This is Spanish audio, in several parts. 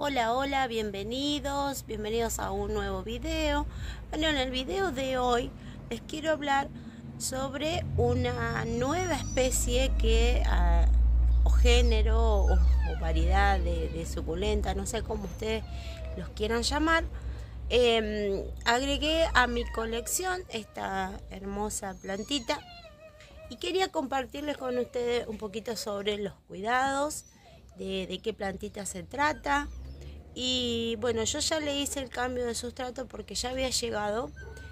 Hola, hola, bienvenidos a un nuevo video. Bueno, en el video de hoy les quiero hablar sobre una nueva especie o género o variedad de suculenta, no sé cómo ustedes los quieran llamar. Agregué a mi colección esta hermosa plantita y quería compartirles con ustedes un poquito sobre los cuidados, de qué plantita se trata. Y bueno, yo ya le hice el cambio de sustrato porque ya había llegado,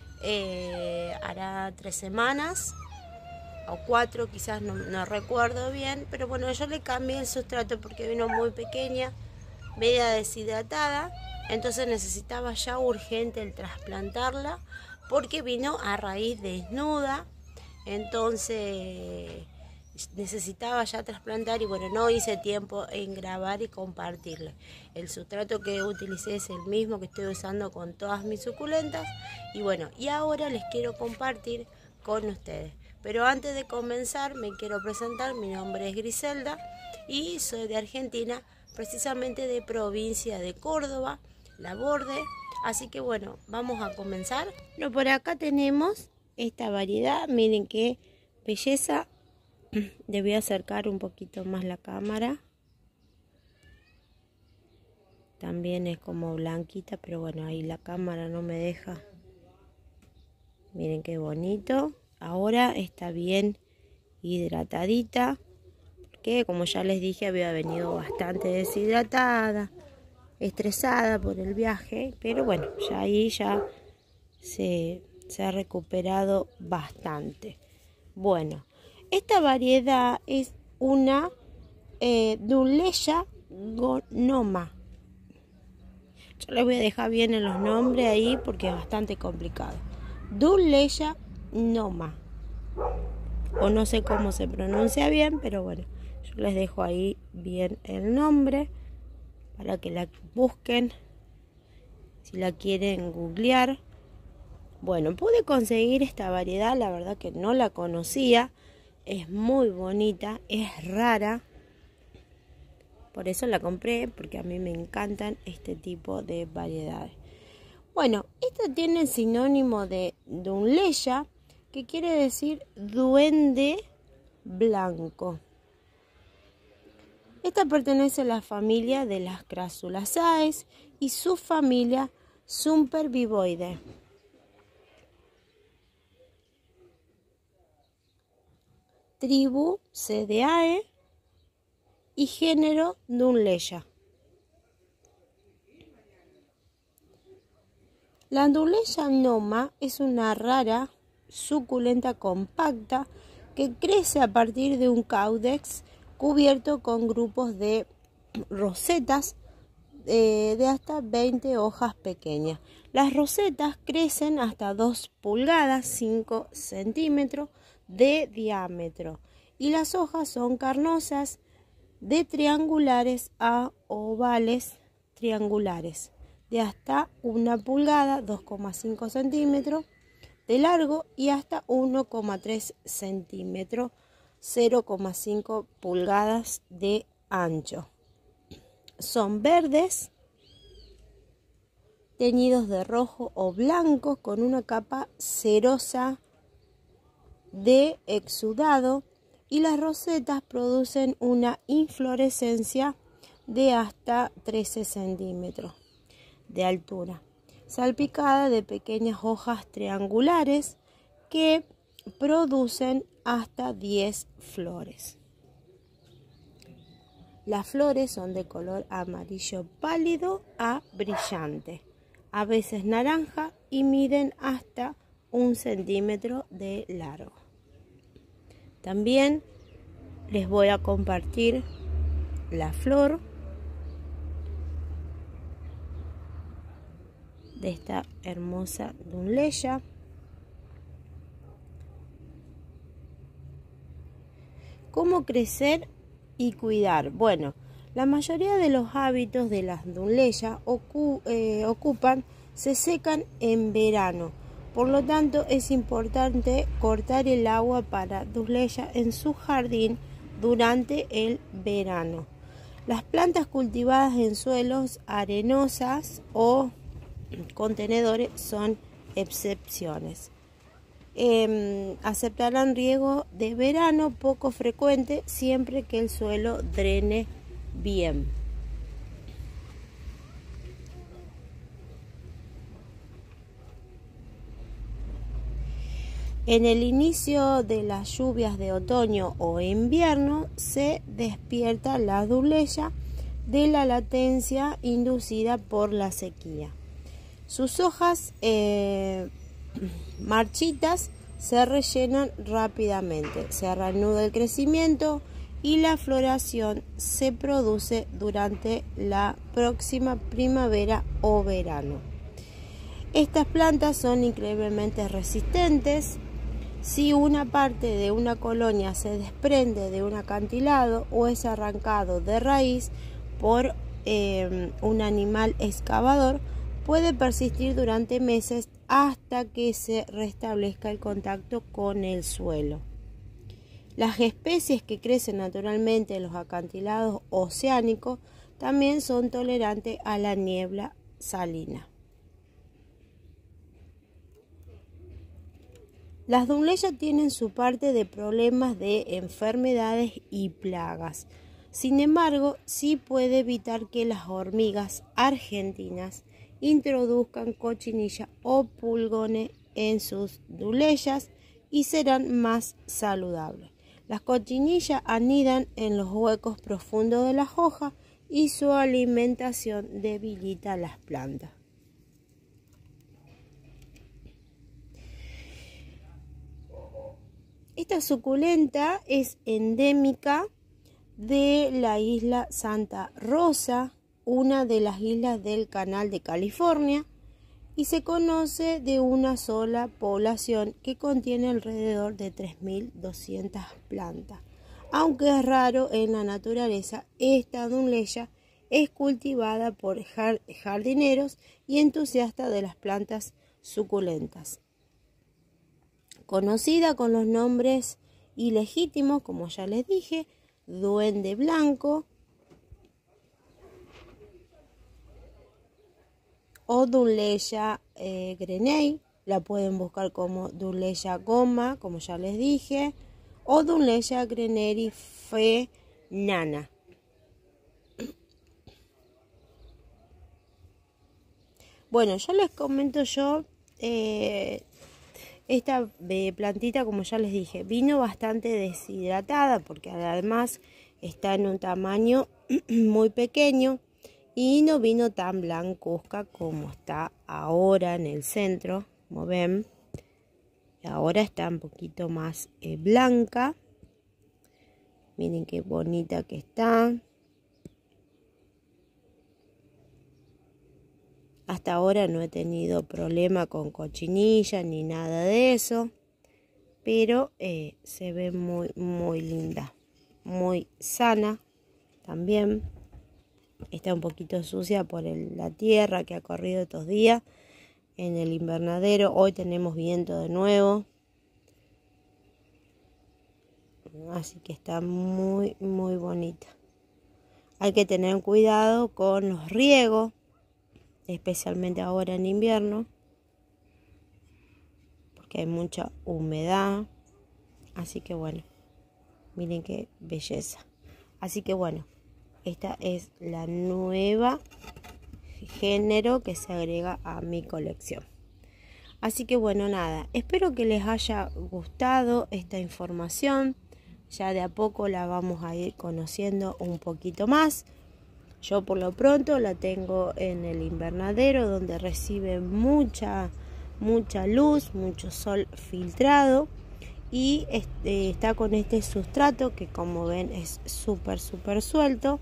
hará 3 semanas o 4, quizás no recuerdo bien, pero bueno, yo le cambié el sustrato porque vino muy pequeña, media deshidratada, entonces necesitaba ya urgente el trasplantarla porque vino a raíz desnuda, entonces necesitaba ya trasplantar y bueno, no hice tiempo en grabar y compartirle. El sustrato que utilicé es el mismo que estoy usando con todas mis suculentas y bueno, y ahora les quiero compartir con ustedes. Pero antes de comenzar me quiero presentar. Mi nombre es Griselda y soy de Argentina, precisamente de provincia de Córdoba, La Borde. Así que bueno, vamos a comenzar. Bueno, por acá tenemos esta variedad, miren qué belleza. Le voy a acercar un poquito más la cámara. También es como blanquita, pero bueno, ahí la cámara no me deja. Miren qué bonito. Ahora está bien hidratadita, porque como ya les dije, había venido bastante deshidratada, estresada por el viaje, pero bueno, ya ahí se ha recuperado bastante. Bueno, esta variedad es una Dunleya gonoma. Yo les voy a dejar bien en los nombres ahí porque es bastante complicado. Dunleya gonoma. O no sé cómo se pronuncia bien, pero bueno, yo les dejo ahí bien el nombre para que la busquen si la quieren googlear. Bueno, pude conseguir esta variedad, la verdad que no la conocía. Es muy bonita, es rara, por eso la compré, porque a mí me encantan este tipo de variedades. Bueno, esto tiene el sinónimo de Dunleya, que quiere decir duende blanco. Esta pertenece a la familia de las Crassulaceae y su familia Sempervivoideae. Tribu Cedeae y género Dunleya. La Dunleya gonoma es una rara suculenta compacta que crece a partir de un caudex cubierto con grupos de rosetas de hasta 20 hojas pequeñas. Las rosetas crecen hasta 2 pulgadas, 5 centímetros de diámetro y las hojas son carnosas, de triangulares a ovales triangulares, de hasta 1 pulgada, 2,5 centímetros de largo y hasta 1,3 centímetros, 0,5 pulgadas de ancho. Son verdes, teñidos de rojo o blanco con una capa cerosa de exudado y las rosetas producen una inflorescencia de hasta 13 centímetros de altura, salpicada de pequeñas hojas triangulares que producen hasta 10 flores. Las flores son de color amarillo pálido a brillante, a veces naranja, y miden hasta 1 centímetro de largo. También les voy a compartir la flor de esta hermosa Dunleya. ¿Cómo crecer y cuidar? Bueno, la mayoría de los hábitos de las Dunleya se secan en verano. Por lo tanto, es importante cortar el agua para Dunleya en su jardín durante el verano. Las plantas cultivadas en suelos arenosas o contenedores son excepciones. Aceptarán riego de verano poco frecuente siempre que el suelo drene bien. En el inicio de las lluvias de otoño o invierno se despierta la duleya de la latencia inducida por la sequía. Sus hojas marchitas se rellenan rápidamente, se reanuda el crecimiento y la floración se produce durante la próxima primavera o verano. Estas plantas son increíblemente resistentes. Si una parte de una colonia se desprende de un acantilado o es arrancado de raíz por un animal excavador, puede persistir durante meses hasta que se restablezca el contacto con el suelo. Las especies que crecen naturalmente en los acantilados oceánicos también son tolerantes a la niebla salina. Las dumleyas tienen su parte de problemas de enfermedades y plagas. Sin embargo, sí puede evitar que las hormigas argentinas introduzcan cochinilla o pulgones en sus dumleyas y serán más saludables. Las cochinillas anidan en los huecos profundos de las hojas y su alimentación debilita las plantas. Esta suculenta es endémica de la isla Santa Rosa, una de las islas del Canal de California, y se conoce de una sola población que contiene alrededor de 3.200 plantas. Aunque es raro en la naturaleza, esta dumleya es cultivada por jardineros y entusiastas de las plantas suculentas. Conocida con los nombres ilegítimos, como ya les dije, duende blanco o Dumleya Greney, la pueden buscar como Dumleya goma, como ya les dije, o Dumleya Greneri Nana. Bueno, ya les comento esta plantita, como ya les dije, vino bastante deshidratada porque además está en un tamaño muy pequeño y no vino tan blancuzca como está ahora en el centro, como ven. Ahora está un poquito más blanca. Miren qué bonita que está. Hasta ahora no he tenido problema con cochinilla ni nada de eso, pero se ve muy linda, muy sana también. Está un poquito sucia por la tierra que ha corrido estos días en el invernadero. Hoy tenemos viento de nuevo, así que está muy bonita. Hay que tener cuidado con los riegos, especialmente ahora en invierno, porque hay mucha humedad. Así que bueno, miren qué belleza. Así que bueno, esta es la nueva género que se agrega a mi colección. Así que bueno, nada, espero que les haya gustado esta información. Ya de a poco la vamos a ir conociendo un poquito más. Yo por lo pronto la tengo en el invernadero, donde recibe mucha luz, mucho sol filtrado, y está con este sustrato que, como ven, es súper suelto,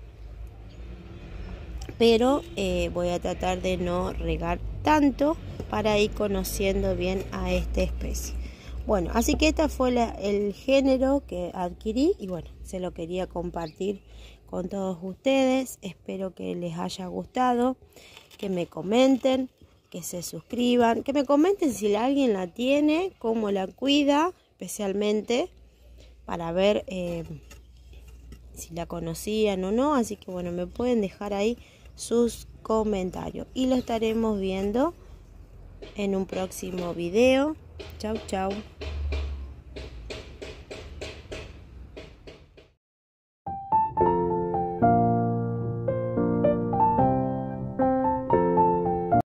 pero voy a tratar de no regar tanto para ir conociendo bien a esta especie. Bueno, así que este fue el género que adquirí y bueno, se lo quería compartir con todos ustedes. Espero que les haya gustado, que me comenten, que se suscriban, que me comenten si alguien la tiene, cómo la cuida, especialmente para ver si la conocían o no, así que bueno, me pueden dejar ahí sus comentarios y lo estaremos viendo en un próximo video. Chau, chau.